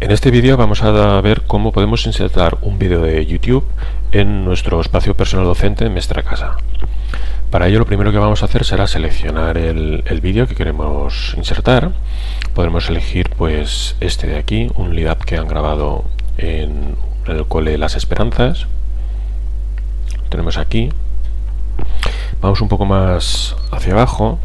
En este vídeo vamos a ver cómo podemos insertar un vídeo de YouTube en nuestro espacio personal docente en nuestra casa. Para ello lo primero que vamos a hacer será seleccionar el vídeo que queremos insertar. Podemos elegir pues este de aquí, un LIDAP que han grabado en el cole Las Esperanzas. Lo tenemos aquí. Vamos un poco más hacia abajo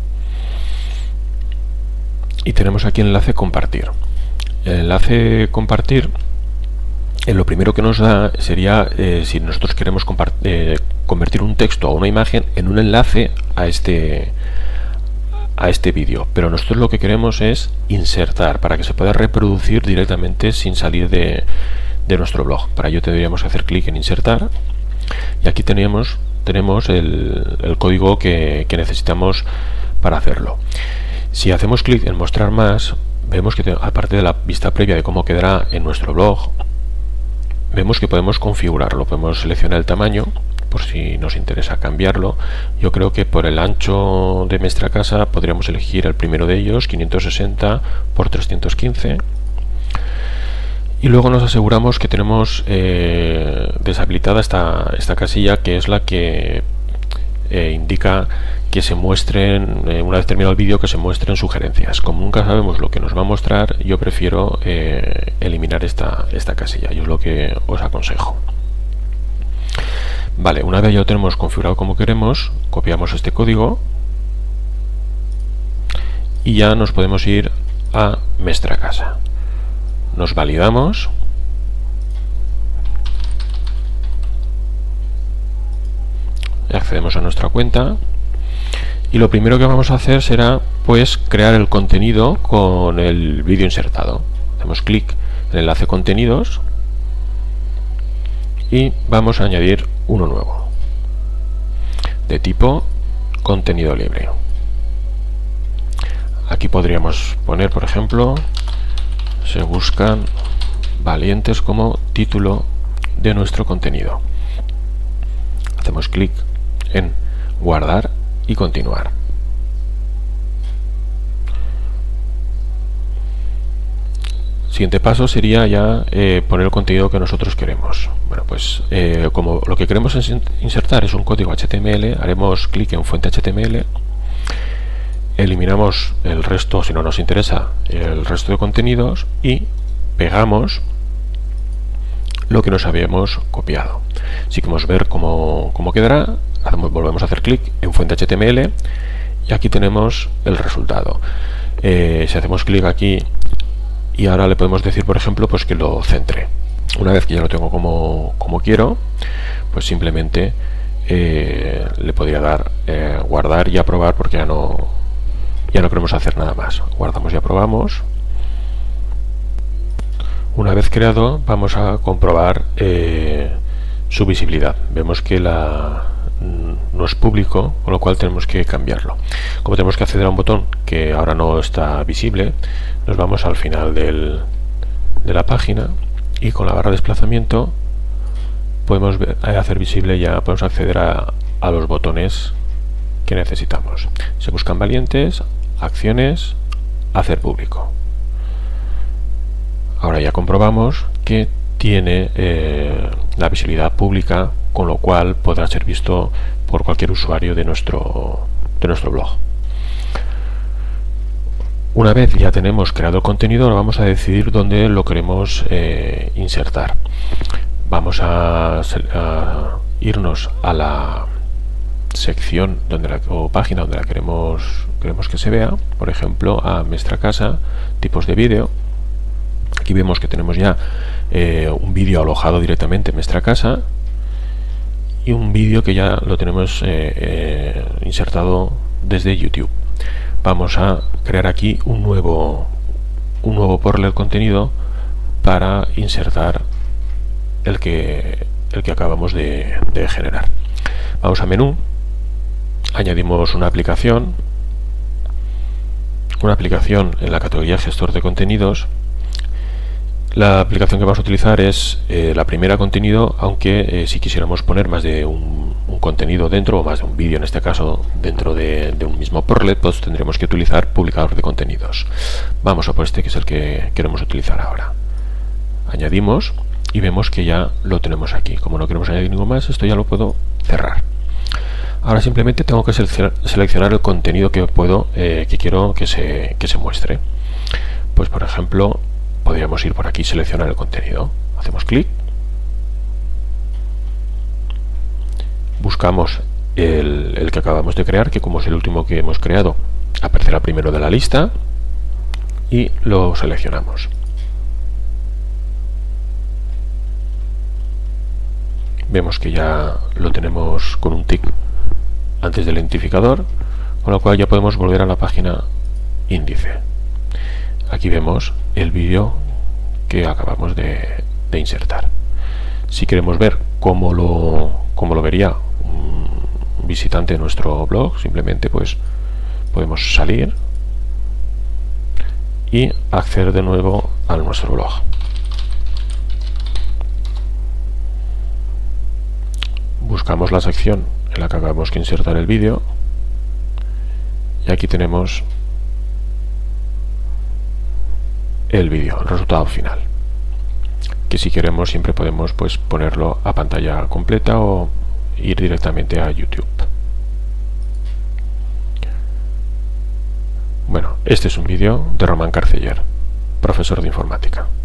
y tenemos aquí el enlace compartir. El enlace compartir, lo primero que nos da sería si nosotros queremos convertir un texto o una imagen en un enlace a este vídeo, pero nosotros lo que queremos es insertar para que se pueda reproducir directamente sin salir de nuestro blog. Para ello tendríamos que hacer clic en insertar y aquí tenemos el código que necesitamos para hacerlo. Si hacemos clic en mostrar más, vemos que aparte de la vista previa de cómo quedará en nuestro blog, vemos que podemos configurarlo. Podemos seleccionar el tamaño por si nos interesa cambiarlo. Yo creo que por el ancho de nuestra casa podríamos elegir el primero de ellos, 560 por 315, y luego nos aseguramos que tenemos deshabilitada esta casilla, que es la que indica que se muestren, una vez terminado el vídeo, que se muestren sugerencias. Como nunca sabemos lo que nos va a mostrar, yo prefiero eliminar esta casilla, y es lo que os aconsejo. Vale, una vez ya lo tenemos configurado como queremos, copiamos este código y ya nos podemos ir a nuestra casa. Nos validamos. Accedemos a nuestra cuenta y lo primero que vamos a hacer será pues crear el contenido con el vídeo insertado. Hacemos clic en el enlace contenidos y vamos a añadir uno nuevo de tipo contenido libre. Aquí podríamos poner, por ejemplo, se buscan valientes como título de nuestro contenido. Hacemos clic en guardar y continuar. Siguiente paso sería ya poner el contenido que nosotros queremos. Bueno, pues como lo que queremos insertar es un código HTML, haremos clic en fuente HTML, eliminamos el resto, si no nos interesa, el resto de contenidos, y pegamos lo que nos habíamos copiado. Si queremos ver cómo quedará, volvemos a hacer clic en fuente HTML y aquí tenemos el resultado. Si hacemos clic aquí y ahora le podemos decir, por ejemplo, pues que lo centre. Una vez que ya lo tengo como quiero, pues simplemente le podría dar guardar y aprobar, porque ya no queremos hacer nada más. Guardamos y aprobamos. Una vez creado, vamos a comprobar su visibilidad. Vemos que no es público, con lo cual tenemos que cambiarlo. Como tenemos que acceder a un botón que ahora no está visible, nos vamos al final de la página y con la barra de desplazamiento podemos hacer visible, ya podemos acceder a los botones que necesitamos. Se buscan valientes, acciones, hacer público. Ahora ya comprobamos que tiene la visibilidad pública, con lo cual podrá ser visto por cualquier usuario de nuestro blog. Una vez ya tenemos creado el contenido, ahora vamos a decidir dónde lo queremos insertar. Vamos a irnos a la sección o página donde la queremos que se vea, por ejemplo a nuestra casa, tipos de vídeo. Aquí vemos que tenemos ya un vídeo alojado directamente en nuestra casa y un vídeo que ya lo tenemos insertado desde YouTube. Vamos a crear aquí un nuevo portlet contenido para insertar el que acabamos de generar. Vamos a menú, añadimos una aplicación en la categoría gestor de contenidos. La aplicación que vamos a utilizar es la primera, contenido, aunque si quisiéramos poner más de un contenido dentro, o más de un vídeo en este caso, dentro de un mismo portlet, pues tendremos que utilizar publicador de contenidos. Vamos a por este, que es el que queremos utilizar ahora. Añadimos y vemos que ya lo tenemos aquí. Como no queremos añadir ningún más, esto ya lo puedo cerrar. Ahora simplemente tengo que seleccionar el contenido que quiero que se muestre. Pues por ejemplo, podríamos ir por aquí, seleccionar el contenido. Hacemos clic. Buscamos el que acabamos de crear, que como es el último que hemos creado, aparecerá primero de la lista, y lo seleccionamos. Vemos que ya lo tenemos con un tick antes del identificador, con lo cual ya podemos volver a la página índice. Aquí vemos el vídeo que acabamos de insertar. Si queremos ver cómo lo vería un visitante de nuestro blog, simplemente pues podemos salir y acceder de nuevo a nuestro blog. Buscamos la sección en la que acabamos que insertar el vídeo y aquí tenemos el vídeo, el resultado final, que si queremos siempre podemos pues ponerlo a pantalla completa o ir directamente a YouTube. Bueno, este es un vídeo de Román Carceller, profesor de informática.